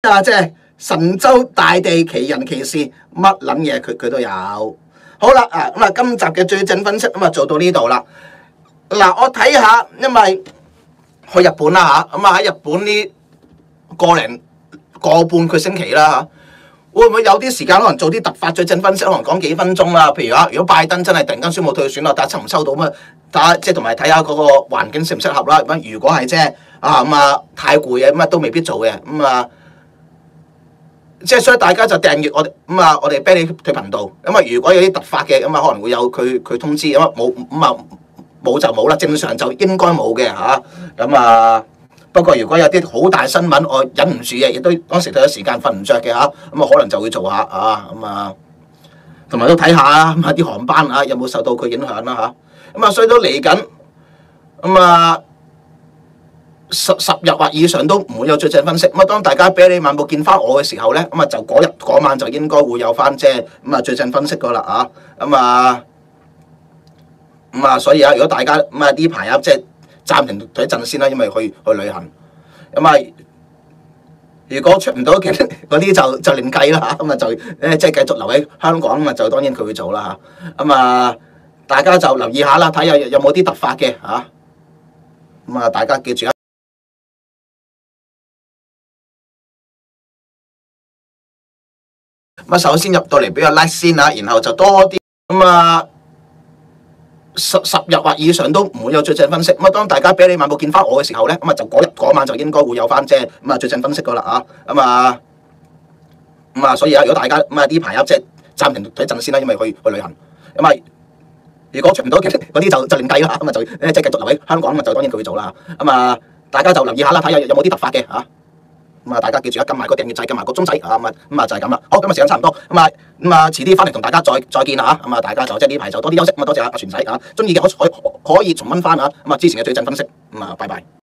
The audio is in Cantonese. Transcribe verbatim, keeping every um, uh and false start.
啊，即係神州大地奇人奇事，乜撚嘢佢佢都有。好啦，啊咁啊，今集嘅最正分析咁啊做到呢度啦。嗱，我睇下，因為去日本啦嚇，咁啊喺日本呢個零個半個星期啦嚇。會唔會有啲時間可能做啲突發最正分析，可能講幾分鐘啦？譬如話，如果拜登真係突然間宣布退選啦，睇下抽唔抽到咁啊？睇下即係同埋睇下嗰個環境適唔適合啦。咁如果係即係啊咁啊太攰嘅咁啊都未必做嘅咁啊，即係所以大家就訂閱我哋咁啊，我哋啤梨退頻道咁啊。如果有啲突發嘅咁啊，可能會有佢佢通知咁啊，冇咁啊冇就冇啦，正常就應該冇嘅嚇咁啊。不過如果有啲好大新聞，我忍唔住嘅，亦都當時都有時間瞓唔着嘅嚇，咁啊可能就會做下啊咁啊，同埋都睇下啊啲航班啊有冇受到佢影響啦嚇，咁啊所以都嚟緊，咁啊十十日或以上都唔會有最正分析。咁啊當大家啤梨漫步見翻我嘅時候咧，咁啊就嗰日嗰晚就應該會有翻即係咁啊最正分析噶啦啊，咁啊咁啊所以啊如果大家咁啊呢排啊即係。暫停咗一陣先啦，因為去去旅行。咁啊，如果出唔到嘅嗰啲就就另計啦嚇。咁啊就誒即係繼續留喺香港咁啊，就當然佢會做啦嚇。咁啊，大家就留意下啦，睇下有冇啲突發嘅嚇。咁啊，大家記住啊。咁啊，首先入到嚟俾個 like 先啦，然後就多啲咁啊。十十日或以上都唔會有最正分析。咁啊，當大家啤梨漫步見翻我嘅時候咧，咁啊就嗰日嗰晚就應該會有翻即係咁啊最正分析噶啦啊，咁啊咁啊，所以啊，如果大家咁啊呢排啊即係暫停咗一陣先啦，因為去去旅行。咁啊，如果出唔到嘅嗰啲就就另計啦，咁啊就誒即係繼續留喺香港，咁啊就當然佢會做啦。咁啊，大家就留意下啦，睇下有冇啲突發嘅嚇。咁啊，大家記住啊，撳埋個訂閱掣，撳埋個鐘仔啊，咁啊咁啊就係咁啦。好，今日時間差唔多，咁啊咁啊，遲啲翻嚟同大家再再見啦嚇。咁啊，大家就即係呢排就多啲休息。咁啊，多謝阿阿全仔啊，中意嘅可可可以重溫翻啊。咁啊，之前嘅最正分析。咁啊，拜拜。